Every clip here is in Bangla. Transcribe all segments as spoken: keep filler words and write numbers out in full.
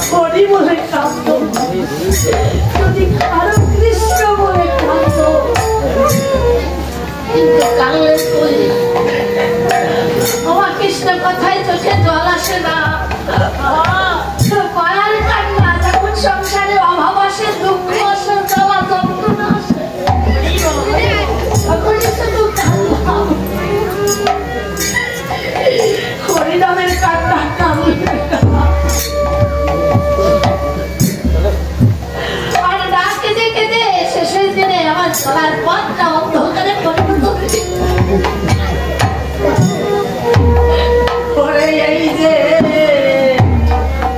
হরি বলে কাঁদত, যদি কারো কৃষ্ণ বলে কাঁদত, কিন্তু কানলে তুই আমার কৃষ্ণ কথায় চোখে জল আসে না। মায়ার কান্না যখন সংসারে অভাব আসে, দুঃখ আসে, জ্বালা যন্ত্রণা আসে, তখনই শুধু কান্নাম। হরিনামের কান্না কাঁদলে আর না কেঁদে কেঁদে শেষের দিনে আমার চলার পথটা অন্ধকারে পরিণত হয়েছে। এই যে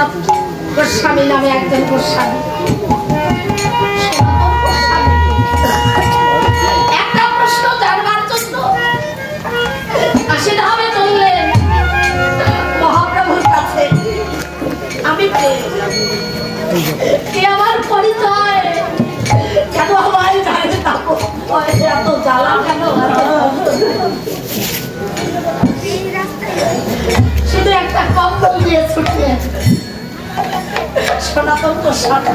সনাতন গোস্বামী নামে একজন গোস্বামী। একটা প্রশ্ন জানবার জন্য কাশীধামে চললেন মহাপ্রভুর কাছে। আমি কে আমার পরিচয়, কেন আমায় জানে এত জ্বালা কেন? শুধু একটা কম্বল দিয়ে ছুটলেন সনাতন গোস্বামী।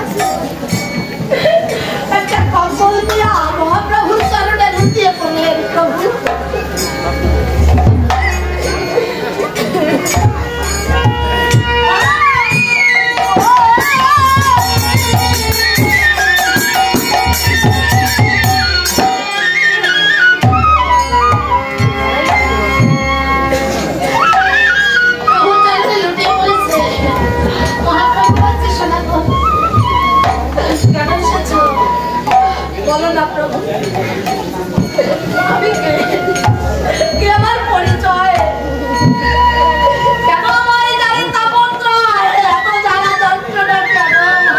একটা কম্বল দিয়া মহাপ্রভুর চরণে লুটিয়ে পড়লেন। প্রভু বলো না প্রভু, আমি কে, কে আমার পরিচয়, কেন আমার জানি তাপত্রয় এত জ্বালা যন্ত্রণা কেন?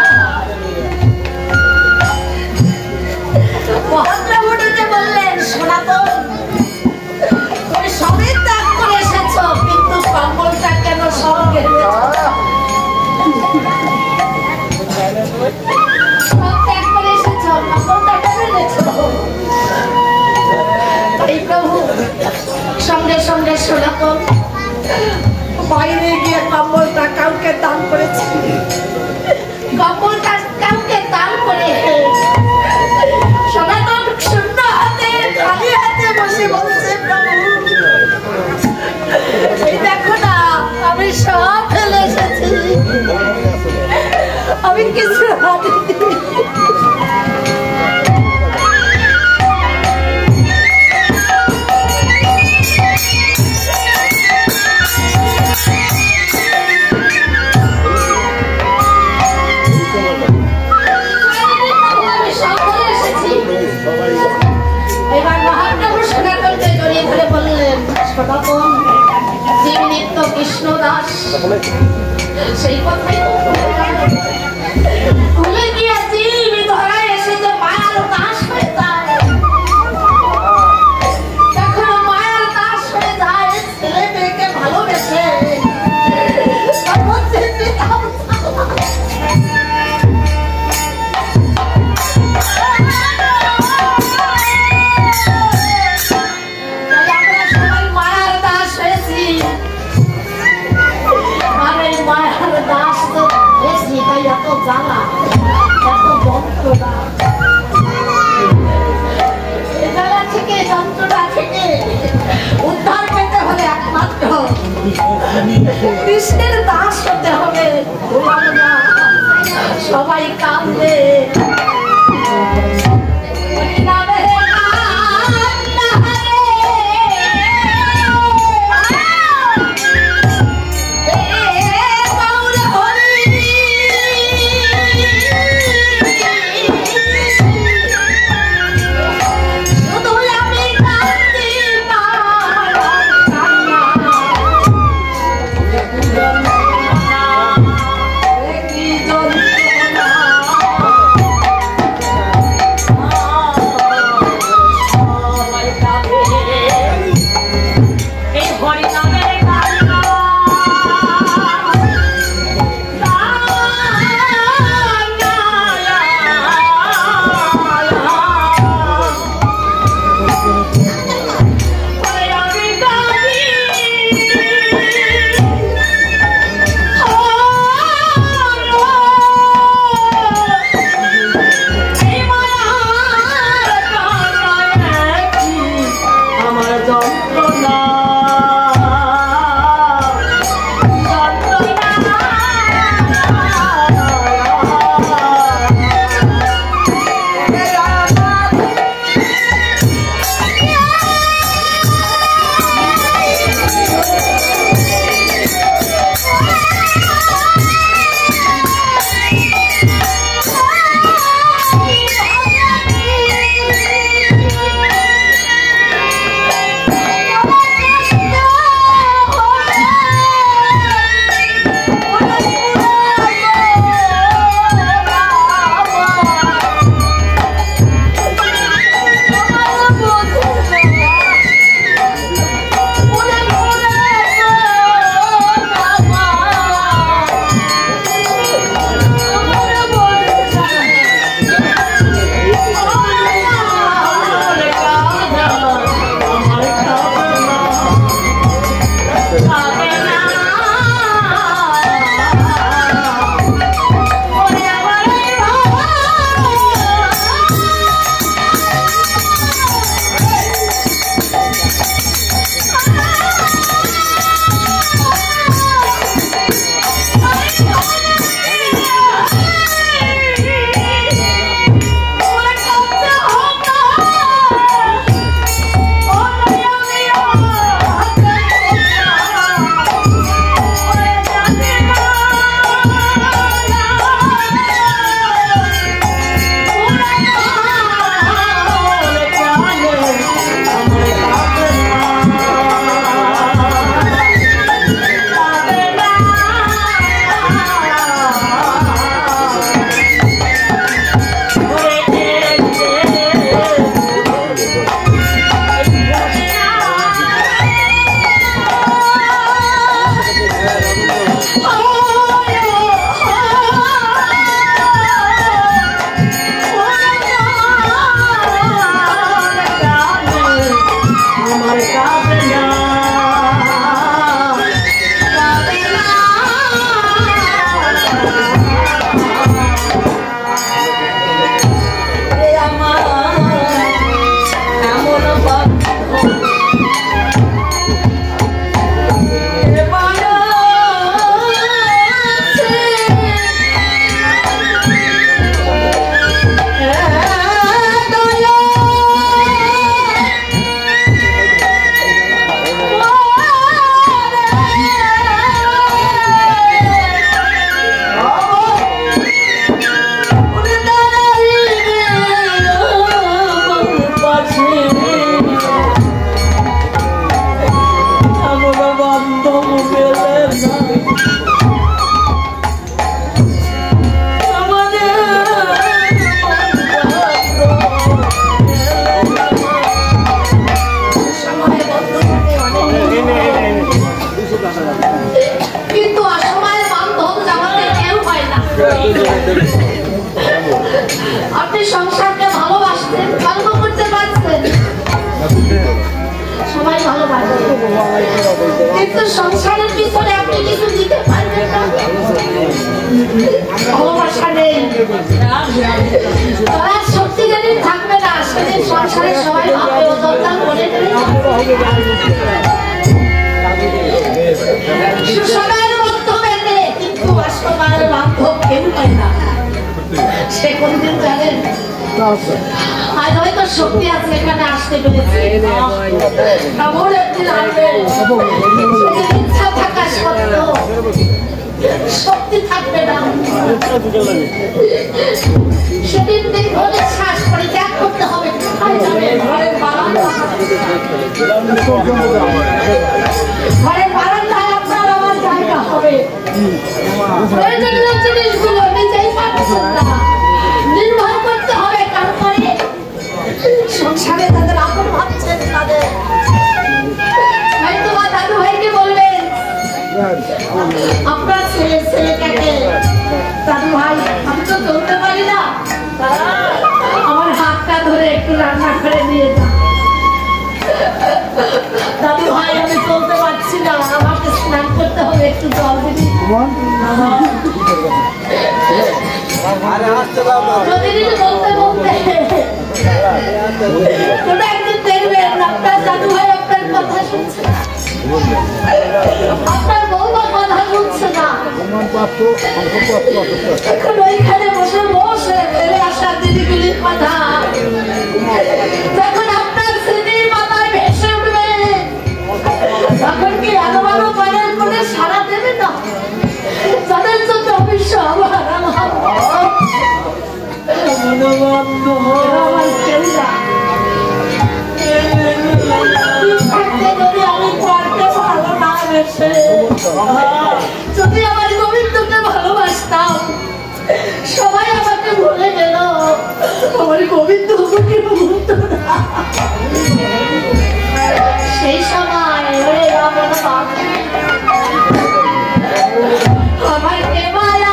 মহাপ্রভু ডেকে বললেন, সনাতন তুমি সবই ত্যাগ করে এসেছ, কিন্তু কম্বলটা কেন সঙ্গে সঙ্গে সঙ্গে সনাতন বাইরে গিয়ে কম্বলটা কাউকে দান করেছি। কম্বলটা কাউকে দান করে সনাতন শূন্য হাতে খালি হাতে বসে বলছে, প্রভু এই দেখো না আমি সব ফেলে এসেছি, আমি কিছু হাতে কৃষ্ণ দাস সেই কথাই ভুলে গিয়েছি। ধরায় এসে যে মায়ার দাস হয়ে যায়, যখন মায়ার দাস হয়ে যায় ছেলে মেয়েকে ভালোবেসে তখন সবাই মায়ার দাস হয়েছি। এত জ্বালা এত যন্ত্রণা, এই জ্বালা থেকে যন্ত্রণা থেকে উদ্ধার পেতে হলে একমাত্র কৃষ্ণের দাস হতে হবে। সবাই কাঁদবে আপনি সংসারকে ভালোবাসতেন, গল্প করতে পারতেন, সবাই ভালোবাসে, কিন্তু সংসারের পিছনে আপনি কিছু দিতে পারবেন না, ভালোবাসা নেই, তারা সত্যিকারই থাকবে না, সেদিন সংসারে সবাই ভাবে ও দরকার করে সুসময়ের মাধ্যমে নেই, কিন্তু অসময়ের বান্ধব কেউ পায় না। সে কোনদিন জানেন আজ হয়তো শক্তি আছে এখানে আসতে পেরেছে, এমন একদিন আসবে ইচ্ছা থাকা সত্ত্বেও শক্তি থাকবে না, সেদিন দীর্ঘ শ্বাস করে ত্যাগ করতে হবে। ঘরের বারান্দায় আপনার আমার জায়গা হবে, জিনিসগুলো নিজেই পাচ্ছেন না, নির্ভর করতে হবে তারপরে সংসারে তাদের আপন ভাবছেন, তাদের হয়তো বা দাদু ভাইকে বলবেন আপনার ছেলে ছেলেটাকে দাদু ভাই আমি তো চলতে পারি না, আমার হাতটা ধরে একটু রান্না করে নিয়ে যা, দাদু ভাই আমি চলতে পারছি না, আমাকে স্নান করতে হবে, একটু জল দিবি, প্রতিদিন বলতে বলতে কোনো একদিন দেখবেন আপনার দাদু ভাই আপনার কথা শুনছে না, আপনার বৌমা কথা শুনছে না, এখন ওইখানে বসে বসে ফেলে আসা দিদিগুলির কথা যখন আপনার স্মৃতির মাথায় ভেসে উঠবে, তখন কি আরো আরো পানের করে সারা দেবে না, তাদের জন্য অবশ্য আমার আমার যদি আমার গোবিন্দকে ভালোবাসতাম, সবাই আমাকে ভুলে গেল, আমার গোবিন্দ আমাকে ভুলত না, সেই সময় আমার কে মায়া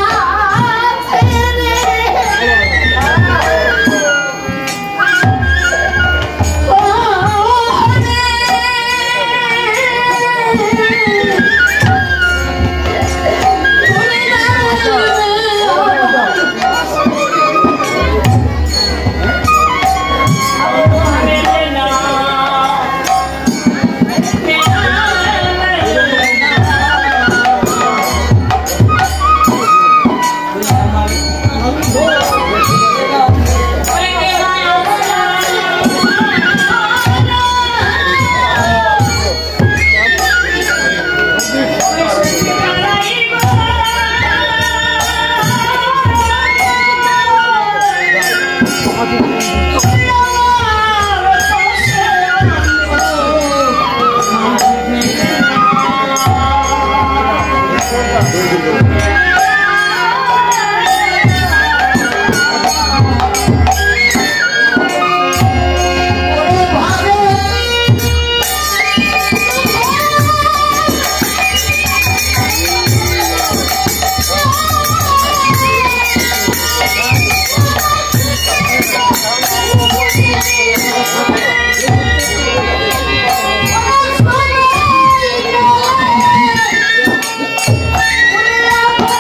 Oh,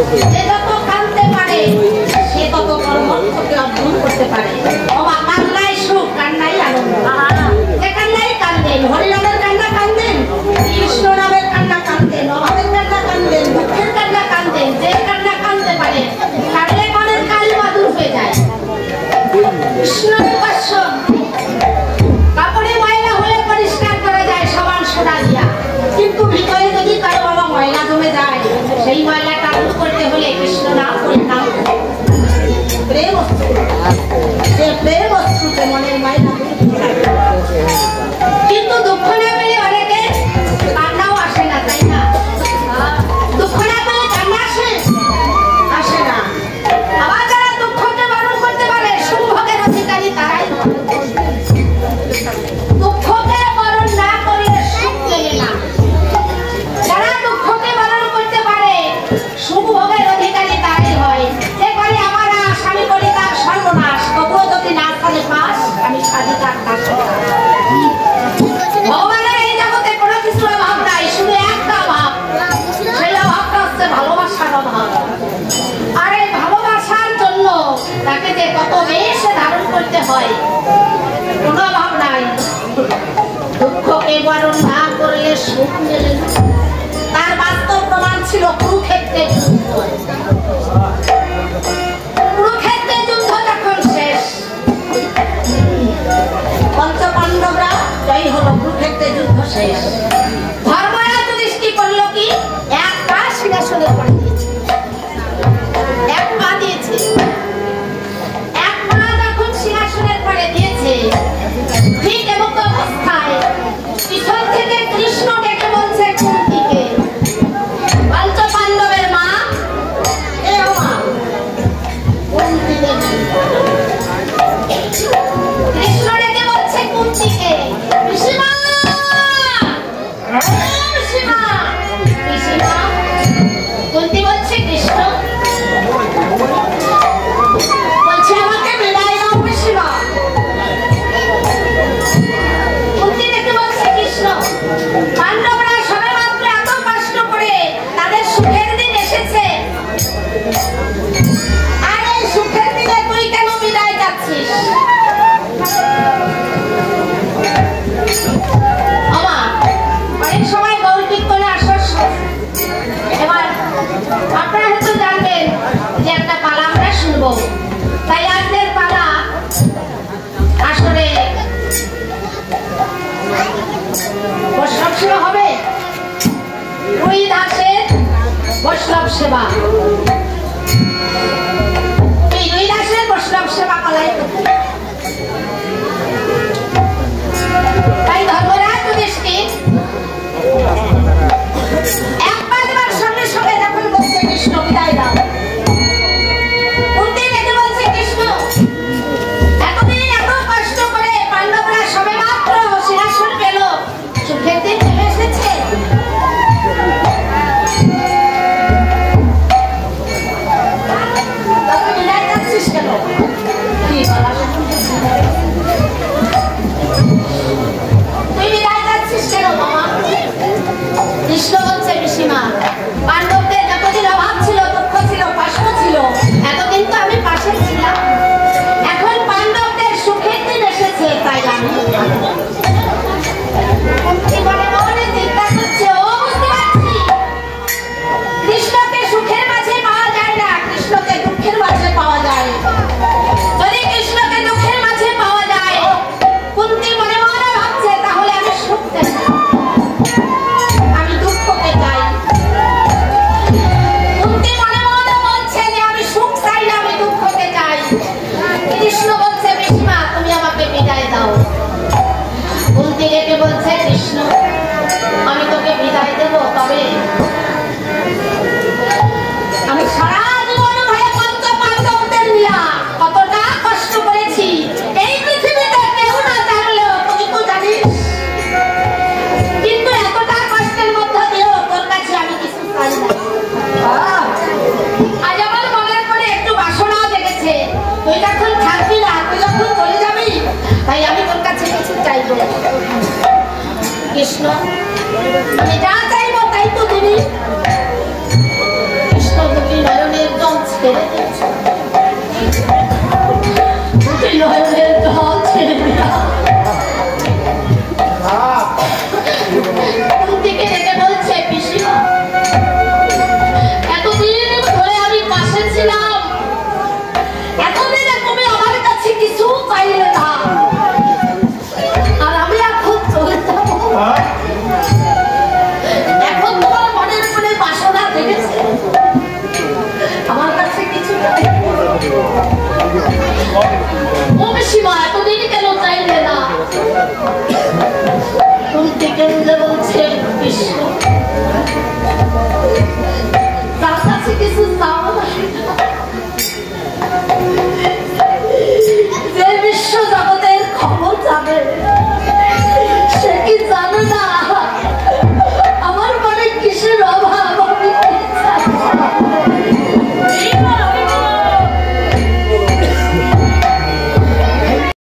যে যত কাঁদতে পারে সে তত পরমাত্মাকে অর্জন করতে পারে। বাবা কান্নাই সুখ, কান্নাই আনন্দ। যে কান্নাই কান্দেন, হরিনামের কান্না কান্দেন, কৃষ্ণ নামের কান্না কান্দেন, অভাবের কান্না কান্দেন, দুঃখের কান্না কান্দেন। যে কান্না কাঁদতে পারে কাঁদলে মনের কালিমা দূর হয়ে যায়। কৃষ্ণের উপাস্য কাপড়ে ময়লা হলে পরিষ্কার করা যায় সমান সোনা দিয়া, কিন্তু ভিতরে যদি কারো বাবা ময়লা জমে যায় সেই ময়লাটা দূর করতে হলে কৃষ্ণ নাম পরিণাম প্রেম অস্ত্র, যে প্রেম অস্ত্রতে মনের ময়লা কিন্তু দুঃখ না পেলে অনেকে কান্নাও আসে না, তাই না? দুঃখ না পেলে কান্না আসে আসে না। আবার যারা দুঃখকে বরণ করতে পারে সুভোগের অধিকারী তারাই। দুঃখকে বরণ না করলে সুখ মেলে না। যারা দুঃখকে বরণ করতে পারে সুভোগের অধিকারী তারাই হয়। যে করে আমার আশ আমি করি তার সর্বনাশ, তবুও যদি না ফলে পাস আমি সাজি তার পাশ। ভগবানের এই জগতে কোনো কিছু অভাব নাই, শুধু একটা অভাব, সেই অভাবটা হচ্ছে ভালোবাসার অভাব। আর এই ভালোবাসার জন্য তাকে যে কত বেশে ধারণ করতে হয়, কোনো অভাব নাই। দুঃখকে বরণ না করলে সুখ মেলে না। তার বাস্তব প্রমাণ ছিল কুরুক্ষেত্রের যুদ্ধ। কুরুক্ষেত্রের যুদ্ধ যখন শেষ, পঞ্চপাণ্ডবরা জয় হলো, কুরুক্ষেত্রের যুদ্ধ শেষ। ধর্মরাজ দৃষ্টি করলো কি, এক পা সিংহাসনের পরে দিয়েছে, এক পা দিয়েছে, এক পা যখন সিংহাসনের পরে দিয়েছে, ঠিক এমন অবস্থায় পিছন থেকে কৃষ্ণ ডেকে বলছে কুন্তিকে, পঞ্চপাণ্ডবের মা, এ মা কুন্তি দেবী। কৃষ্ণ ডেকে বলছে কুন্তিকে, পিসিমা, পিসিমা, পিসিমা। কুন্তি বলছে কৃষ্ণ, বলছে আমাকে বিদায় দাও পিসিমা। কুন্তি ডেকে বলছে কৃষ্ণ, পাণ্ডবরা সবে মাত্র এত কষ্ট করে তাদের সুখের দিন এসেছে, আর এই সুখের দিনে তুই কেন বিদায় যাচ্ছিস? আমার অনেক সময় গৌর কীর্তনে আসার এবার আপনারা হয়তো জানবেন যে একটা পালা আমরা শুনবো, তাই আজকের পালা আসলে বৈষ্ণব সেবা হবে। রুই দাসের বৈষ্ণব সেবা, এই রুই দাসের বৈষ্ণব সেবা পালাই। তাই ধর্মরাজ যুধিষ্ঠির এক পা দেবার সঙ্গে সঙ্গে যখন বলছে কৃষ্ণ বিদায় দাও, কুন্তি ডেকে বলছে কৃষ্ণ, এতদিন এত কষ্ট করে পাণ্ডবরা সবে মাত্র সিংহাসন পেল, সুখের দিন চলে এসেছে, তখন বিদায় যাচ্ছিস কেন? কি বলা, তুই বিদায় যাচ্ছিস কেন মামা? কৃষ্ণ বলছে পিসিমা, পাণ্ডবদের যতদিন অভাব ছিল, দুঃখ ছিল, কষ্ট ছিল, এতদিন তো আমি পাশে ছিলাম। এখন পাণ্ডবদের সুখের দিন এসেছে, তাই আমি মনে মনে চিন্তা করছে, ও বুঝতে পারছি কৃষ্ণকে সুখের মাঝে পাওয়া যায় না, কৃষ্ণকে দুঃখের মাঝে পাওয়া যায়। যদি কৃষ্ণকে দুঃখের মাঝে পাওয়া যায়, কুন্তি মনে মনে ভাবছে তাহলে আমি সুখ চাই, আমি দুঃখকে চাই। কুন্তি মনে মনে বলছে যে আমি সুখ চাই না, আমি দুঃখকে চাই। কৃষ্ণ বলছে পিসিমা তুমি আমাকে বিদায় দাও। কুন্তি ডেকে বলছে কৃষ্ণ, আমি তোকে বিদায় দেব, তবে আমি সারা জীবন ভয়ে পঞ্চ পাণ্ডবদের নিয়ে কতটা কষ্ট করেছি এই পৃথিবীতে কেউ না জানলেও তুই তো জানিস, কিন্তু এতটা কষ্টের মধ্যে দিয়েও তোর কাছে আমি কিছু চাই না। আজ আমার মনের করে একটু বাসনাও জেগেছে, তুই যখন থাকবি না, তুই যখন চলে যাবি, তাই আমি তোর কাছে কিছু চাইবো। কৃষ্ণ, আমি যা চাইবো তাই তো দিবি।